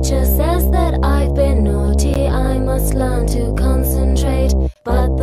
Teacher says that I've been naughty, I must learn to concentrate. But